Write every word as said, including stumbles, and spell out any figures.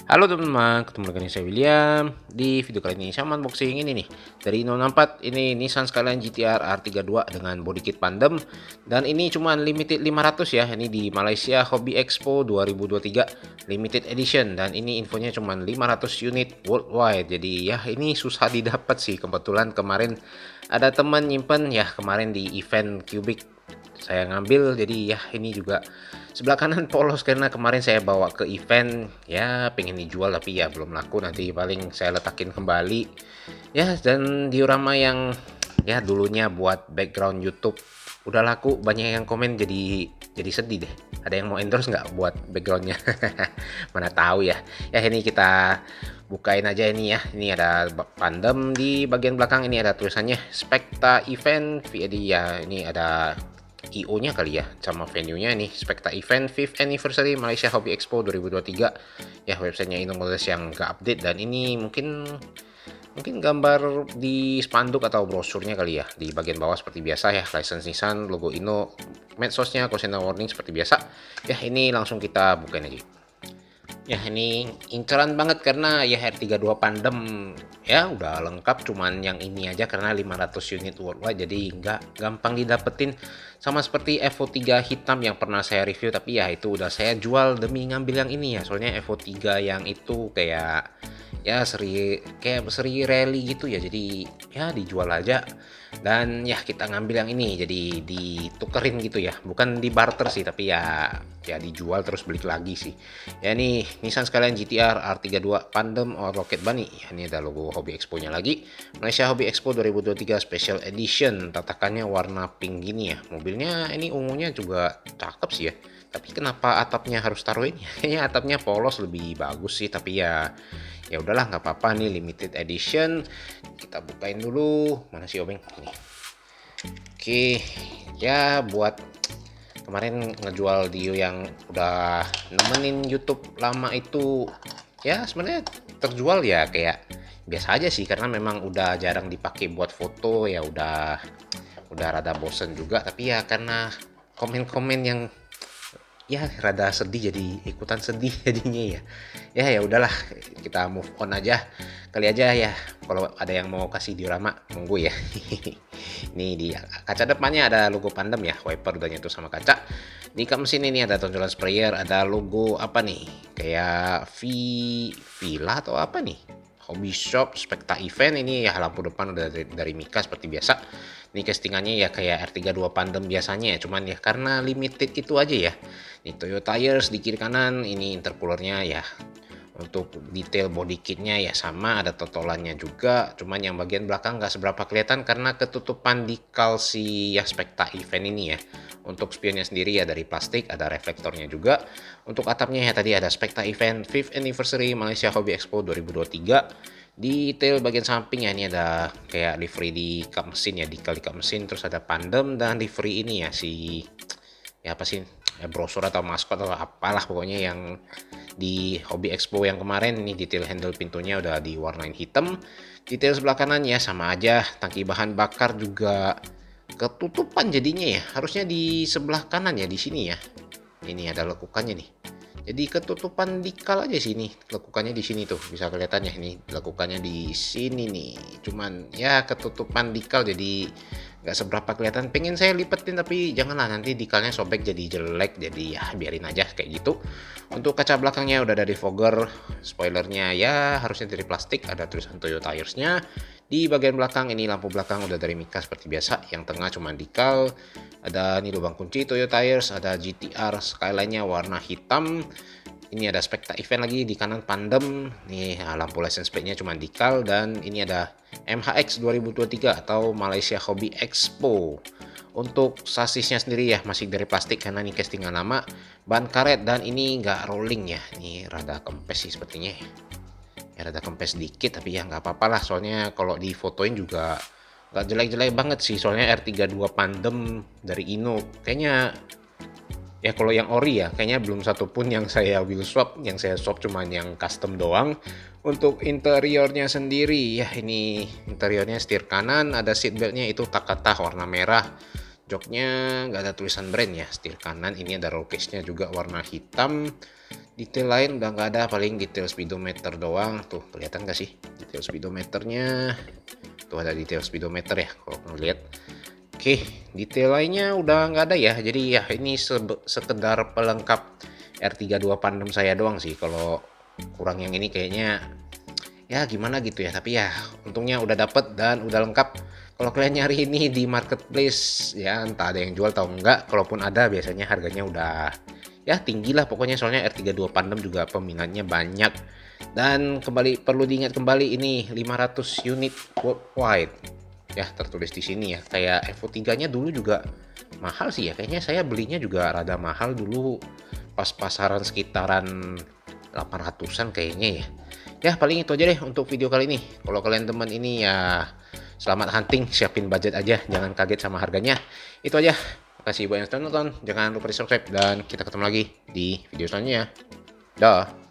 Halo teman-teman, ketemu lagi dengan saya William. Di video kali ini saya unboxing ini nih dari Inno enam empat. Ini Nissan Skyline G T R R tiga puluh dua dengan body kit Pandem. Dan ini cuma limited lima ratus ya. Ini di Malaysia Hobby Expo dua ribu dua puluh tiga limited edition, dan ini infonya cuma lima ratus unit worldwide. Jadi ya ini susah didapat sih. Kebetulan kemarin ada teman nyimpen ya, kemarin di event Cubic saya ngambil. Jadi ya ini juga sebelah kanan polos karena kemarin saya bawa ke event ya, pengen dijual tapi ya belum laku, nanti paling saya letakin kembali ya. Dan diorama yang ya dulunya buat background YouTube udah laku, banyak yang komen, jadi jadi sedih deh. Ada yang mau endorse nggak buat backgroundnya? Mana tahu ya. Ya ini kita bukain aja ini ya. Ini ada Pandem di bagian belakang, ini ada tulisannya Spekta Event V A D ya. Ini ada I O-nya kali ya, sama venue-nya nih, Spekta Event fifth Anniversary Malaysia Hobby Expo dua ribu dua puluh tiga. Ya, websitenya Innomodes yang gak update, dan ini mungkin mungkin gambar di spanduk atau brosurnya kali ya. Di bagian bawah seperti biasa ya, license Nissan, logo Inno, medsosnya, caution warning seperti biasa. Ya, ini langsung kita bukain aja. Ya ini inceran banget karena ya R tiga puluh dua Pandem ya udah lengkap, cuman yang ini aja karena lima ratus unit worldwide jadi nggak gampang didapetin. Sama seperti Evo tiga hitam yang pernah saya review, tapi ya itu udah saya jual demi ngambil yang ini ya. Soalnya Evo tiga yang itu kayak ya seri kayak seri rally gitu ya, jadi ya dijual aja. Dan ya kita ngambil yang ini, jadi ditukerin gitu ya, bukan di barter sih, tapi ya ya dijual terus balik lagi sih. Ya nih Nissan Skyline G T R R tiga puluh dua Pandem or Rocket Bunny ya, ini ada logo Hobby Expo-nya lagi, Malaysia Hobby Expo dua ribu dua puluh tiga Special Edition. Tatakannya warna pink gini ya. Mobilnya ini ungunya juga cakep sih ya, tapi kenapa atapnya harus taruh ini? Kayaknya atapnya polos lebih bagus sih, tapi ya ya udahlah, nggak apa-apa, nih limited edition. Kita bukain dulu, mana sih obeng nih. Oke ya, buat kemarin ngejual Dio yang udah nemenin YouTube lama itu ya, sebenarnya terjual ya kayak biasa aja sih, karena memang udah jarang dipakai buat foto ya, udah udah rada bosen juga. Tapi ya karena komen-komen yang ya rada sedih, jadi ikutan sedih jadinya ya. Ya ya udahlah, kita move on aja. Kali aja ya kalau ada yang mau kasih diorama, monggo ya. Ini di kaca depannya ada logo Pandem ya, wiper udah nyatu sama kaca. Di kap mesin ini ada tonjolan sprayer, ada logo apa nih? Kayak V Villa atau apa nih? Hobby Shop Spekta Event. Ini ya lampu depan udah dari, dari Mika seperti biasa. Ini castingannya ya kayak R tiga puluh dua Pandem biasanya ya, cuman ya karena limited itu aja ya. Ini Toyo tires di kiri kanan, ini intercoolernya ya. Untuk detail body kitnya ya sama, ada totolannya juga, cuman yang bagian belakang nggak seberapa kelihatan karena ketutupan dikal si ya Spekta Event ini ya. Untuk spionnya sendiri ya dari plastik, ada reflektornya juga. Untuk atapnya ya tadi ada Spekta Event fifth Anniversary Malaysia Hobby Expo dua ribu dua puluh tiga. Detail bagian samping ya, ini ada kayak livery di kap mesin ya, di kali kap mesin, terus ada Pandem, dan livery ini ya si ya apa sih ya, brosur atau maskot atau apalah pokoknya yang di Hobby Expo yang kemarin. Ini detail handle pintunya udah diwarnain hitam. Detail sebelah kanan ya sama aja, tangki bahan bakar juga ketutupan jadinya ya, harusnya di sebelah kanan ya, di sini ya. Ini ada lekukannya nih, jadi ketutupan dikal aja sini, lekukannya di sini tuh bisa kelihatan ya, ini lekukannya di sini nih, cuman ya ketutupan dikal jadi nggak seberapa kelihatan. Pengen saya lipetin tapi janganlah, nanti dikalnya sobek jadi jelek, jadi ya biarin aja kayak gitu. Untuk kaca belakangnya udah dari fogger, spoilernya ya harusnya dari plastik, ada tulisan Toyo tiresnya. Di bagian belakang ini lampu belakang udah dari Mika seperti biasa, yang tengah cuma dikal. Ada nih lubang kunci Toyo tires, ada G T R Skyline-nya warna hitam. Ini ada Spekta Event lagi di kanan Pandem. Nih lampu license plate-nya cuma dikal, dan ini ada M H X dua ribu dua puluh tiga atau Malaysia Hobby Expo. Untuk sasisnya sendiri ya masih dari plastik karena ini castingan lama, ban karet, dan ini nggak rolling ya. Ini rada kempes sih sepertinya. Ya rada kempes dikit, tapi ya nggak apa-apa lah, soalnya kalau difotoin juga nggak jelek-jelek banget sih. Soalnya R tiga puluh dua Pandem dari Inno kayaknya ya, kalau yang ori ya kayaknya belum satu pun yang saya wheel swap. Yang saya swap cuman yang custom doang. Untuk interiornya sendiri ya, ini interiornya setir kanan, ada seatbeltnya itu Takata warna merah. Joknya nggak ada tulisan brand ya, setir kanan. Ini ada roll case-nya juga warna hitam. Detail lain udah nggak ada, paling detail speedometer doang. Tuh kelihatan nggak sih detail speedometernya? Tuh ada detail speedometer ya kalau ngeliat. Oke, detail lainnya udah nggak ada ya. Jadi ya ini sekedar pelengkap R tiga puluh dua Pandem saya doang sih. Kalau kurang yang ini kayaknya ya gimana gitu ya. Tapi ya untungnya udah dapet dan udah lengkap. Kalau kalian nyari ini di marketplace ya entah ada yang jual atau enggak. Kalaupun ada biasanya harganya udah ya tinggi lah pokoknya, soalnya R tiga puluh dua Pandem juga peminatnya banyak. Dan kembali perlu diingat kembali ini lima ratus unit worldwide ya, tertulis di sini ya. Kayak Evo tiga nya dulu juga mahal sih ya, kayaknya saya belinya juga rada mahal dulu pas pasaran sekitaran delapan ratusan kayaknya ya. Ya paling itu aja deh untuk video kali ini. Kalau kalian teman ini ya selamat hunting, siapin budget aja, jangan kaget sama harganya. Itu aja. Makasih buat yang sudah nonton, jangan lupa di subscribe dan kita ketemu lagi di video selanjutnya. Dah.